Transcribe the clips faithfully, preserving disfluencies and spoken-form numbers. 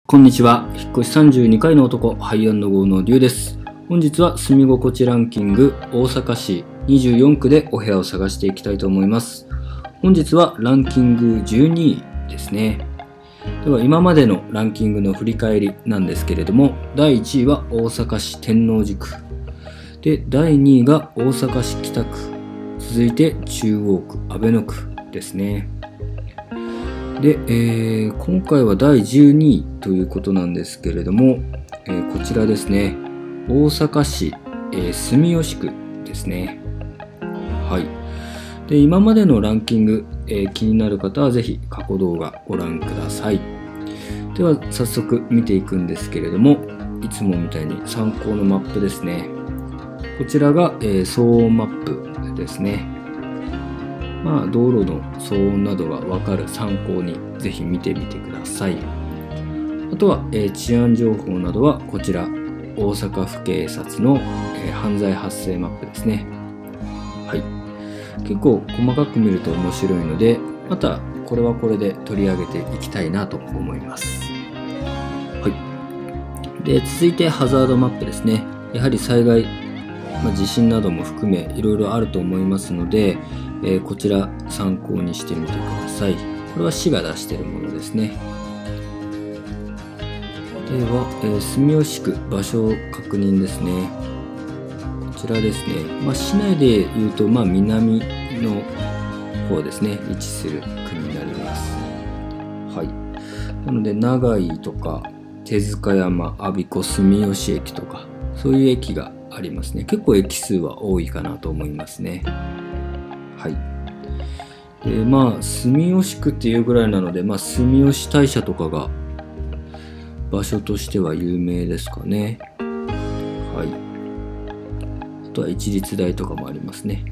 こんにちは。引っ越しさんじゅうにかいの男、ハイアンドゴーのリュウです。本日は住み心地ランキング大阪市にじゅうよんくでお部屋を探していきたいと思います。本日はランキングじゅうにいですね。では今までのランキングの振り返りなんですけれども、だいいちいは大阪市天王寺区。で、だいにいが大阪市北区。続いて中央区、阿倍野区ですね。で、えー、今回はだいじゅうにいということなんですけれども、えー、こちらですね。大阪市、えー、住吉区ですね。はい。で、今までのランキング、えー、気になる方はぜひ過去動画ご覧ください。では早速見ていくんですけれども、いつもみたいに参考のマップですね。こちらが、えー、騒音マップですね。まあ、道路の騒音などがわかる参考にぜひ見てみてください。あとは、えー、治安情報などはこちら大阪府警察の、えー、犯罪発生マップですね。はい。結構細かく見ると面白いので、またこれはこれで取り上げていきたいなと思います。はい。で、続いてハザードマップですね。やはり災害、まあ、地震なども含めいろいろあると思いますので、えー、こちら参考にしてみてください。これは市が出しているものですね。では、えー、住吉区場所確認ですね。こちらですね。まあ、市内でいうと、まあ、南の方ですね。位置する区になります。はい。なので、長井とか手塚山、我孫子、住吉駅とか、そういう駅がありますね。結構駅数は多いかなと思いますね。はい。で、まあ、住吉区っていうぐらいなので、まあ、住吉大社とかが場所としては有名ですかね。はい。あとは一律大とかもありますね。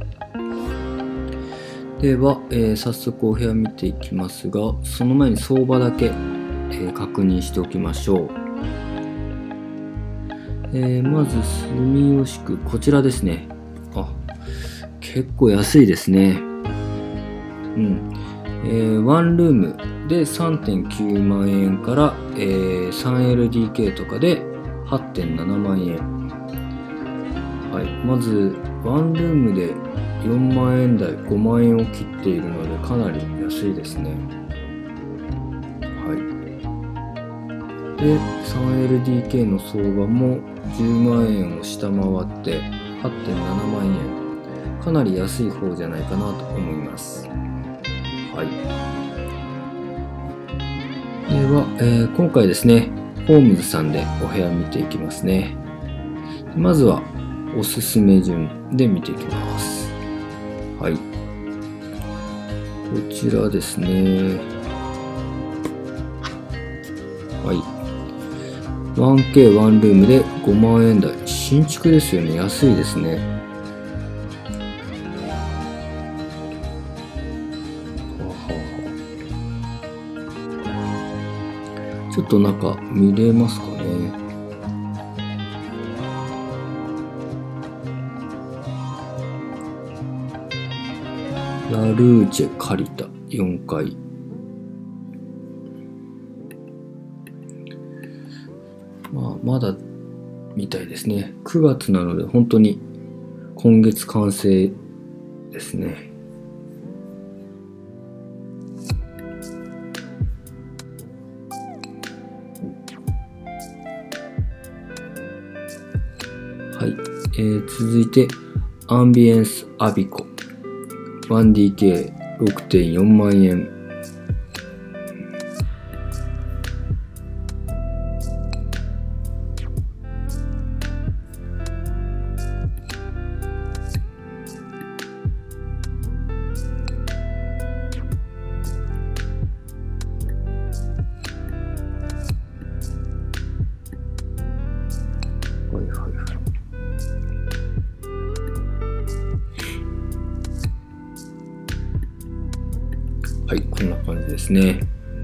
では、えー、早速お部屋見ていきますが、その前に相場だけ、えー、確認しておきましょう。えー、まず、住吉区、こちらですね。あ、結構安いですね。うん。えー、ワンルームで さんてんきゅうまんえんから、えー、スリーエルディーケー とかで はちてんななまんえん。はい。まず、ワンルームでよんまんえん台、ごまんえんを切っているので、かなり安いですね。はい。で、スリーエルディーケー の相場もじゅうまんえんを下回って はちてんななまんえん。かなり安い方じゃないかなと思います。はい。では、えー、今回ですね、ホームズさんでお部屋見ていきますね。まずは、おすすめ順で見ていきます。はい。こちらですね。はい。ワンケーワン ルームでごまんえん台。新築ですよね。安いですね。ちょっと中見れますかね。ラルーチェ借りたよんかい。まあ、まだみたいですね。くがつなので本当に今月完成ですね。はい、えー、続いてアンビエンスアビコ ワンディーケーろくてんよんまんえん。はいはいはい。はい、こんな感じですね。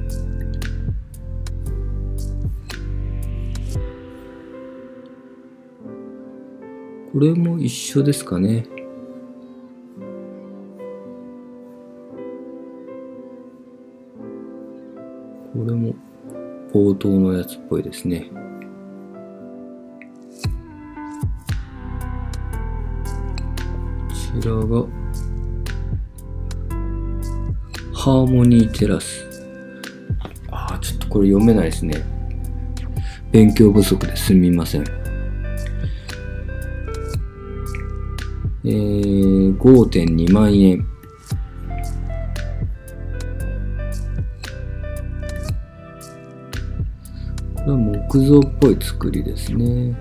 これも一緒ですかね。これも高等のやつっぽいですね。こちらがハーモニーテラス。ああ、ちょっとこれ読めないですね。勉強不足ですみません。えー、ごてんにまんえん。これは木造っぽい作りですね。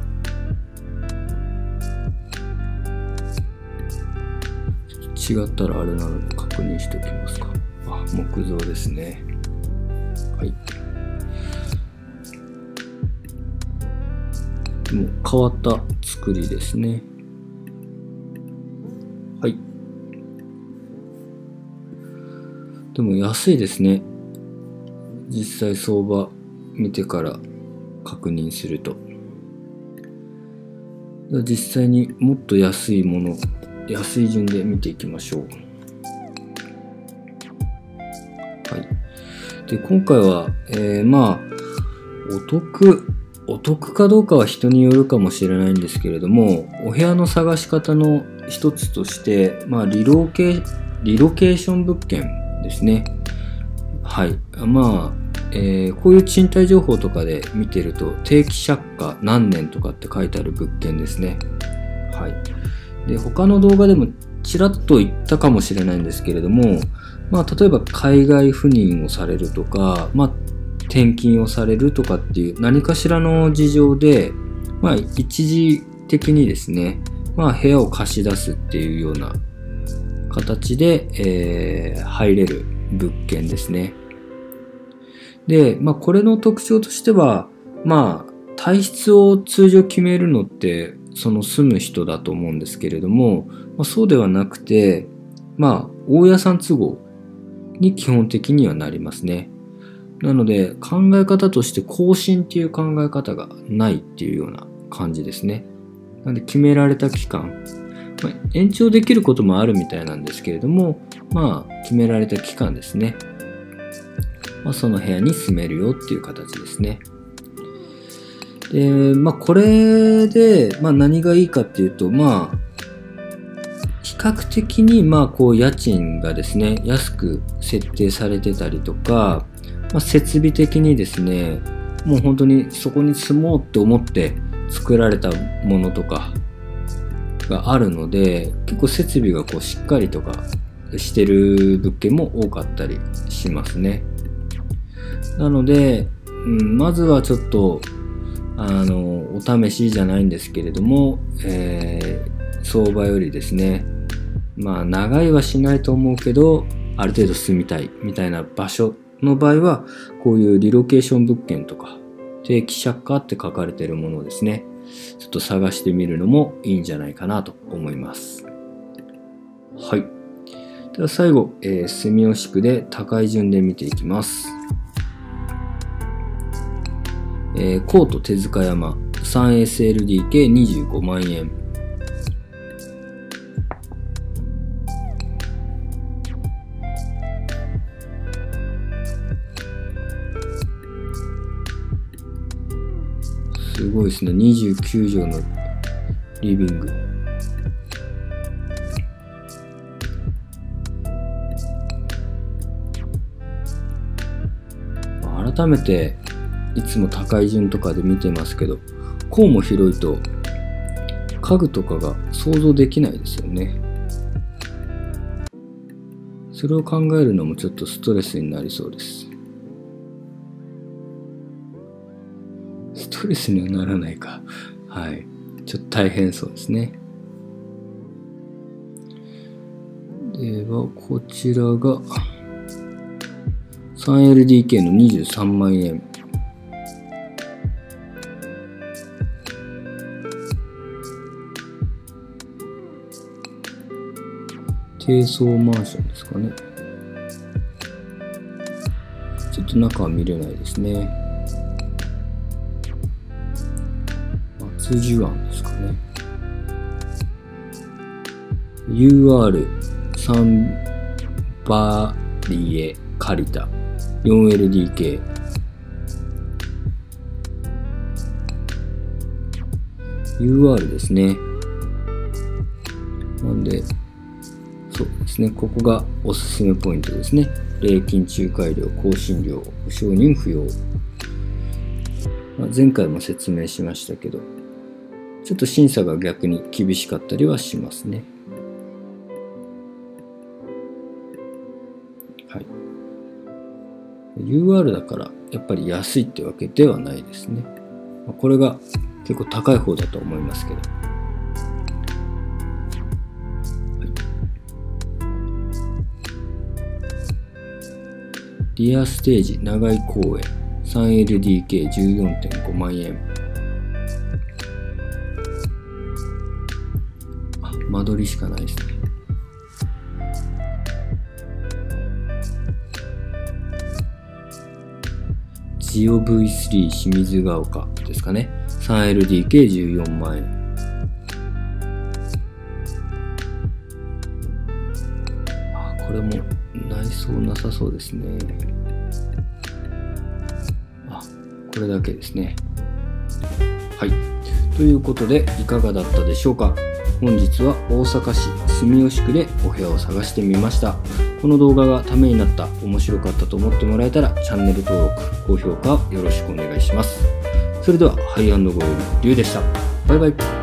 違ったらあれなので確認しておきますか。あ、木造ですね。はい。もう変わった作りですね。はい。でも安いですね。実際相場見てから確認すると。実際にもっと安いもの、安い順で見ていきましょう。はい。で、今回は、えー、まあ、お得、お得かどうかは人によるかもしれないんですけれども、お部屋の探し方の一つとして、まあ、リロケ、リロケーション物件ですね。はい。まあ、えー、こういう賃貸情報とかで見てると、定期借家何年とかって書いてある物件ですね。はい。で、他の動画でもちらっと言ったかもしれないんですけれども、まあ、例えば海外赴任をされるとか、まあ、転勤をされるとかっていう何かしらの事情で、まあ、一時的にですね、まあ、部屋を貸し出すっていうような形で、えー、入れる物件ですね。で、まあ、これの特徴としては、まあ、体質を通常決めるのって、その住む人だと思うんですけれども、まあ、そうではなくて、まあ、大家さん都合に基本的にはなりますね。なので、考え方として更新っていう考え方がないっていうような感じですね。なので、決められた期間、まあ、延長できることもあるみたいなんですけれども、まあ、決められた期間ですね。まあ、その部屋に住めるよっていう形ですね。で、まあ、これで、まあ、何がいいかっていうと、まあ、比較的に、まあ、こう、家賃がですね、安く設定されてたりとか、まあ、設備的にですね、もう本当にそこに住もうって思って作られたものとかがあるので、結構設備がこう、しっかりとかしてる物件も多かったりしますね。なので、うん、まずはちょっと、あの、お試しじゃないんですけれども、えー、相場よりですね、まあ、長いはしないと思うけど、ある程度住みたいみたいな場所の場合は、こういうリロケーション物件とか、定期借家って書かれているものをですね、ちょっと探してみるのもいいんじゃないかなと思います。はい。では最後、えー、住吉区で高い順で見ていきます。えー、コート手塚山 スリーエスエルディーケーにじゅうごまんえん。すごいですね。にじゅうきゅうじょうのリビング。改めていつも高い順とかで見てますけど、こうも広いと家具とかが想像できないですよね。それを考えるのもちょっとストレスになりそうです。ストレスにはならないか。はい。ちょっと大変そうですね。では、こちらが スリーエルディーケー のにじゅうさんまんえん。低層マンションですかね。ちょっと中は見れないですね。松寿庵ですかね。ユーアールさん バリエ借りた よんエルディーケー。 ユーアール ですね。なんで、そうですね、ここがおすすめポイントですね。礼金仲介料、更新料、保証人不要。まあ、前回も説明しましたけど、ちょっと審査が逆に厳しかったりはしますね。はい。ユーアール だからやっぱり安いってわけではないですね。これが結構高い方だと思いますけど。リアステージ長井公園 スリーエルディーケーじゅうよんてんごまんえん。あ、間取りしかないですね。ジオ ブイスリー 清水ヶ丘ですかね。スリーエルディーケーじゅうよんまんえん。あ、これも内装なさそうですね。あ、これだけですね。はい。ということで、いかがだったでしょうか。本日は大阪市住吉区でお部屋を探してみました。この動画がためになった、面白かったと思ってもらえたら、チャンネル登録、高評価よろしくお願いします。それでは、ハイアンドゴール、リュウでした。バイバイ。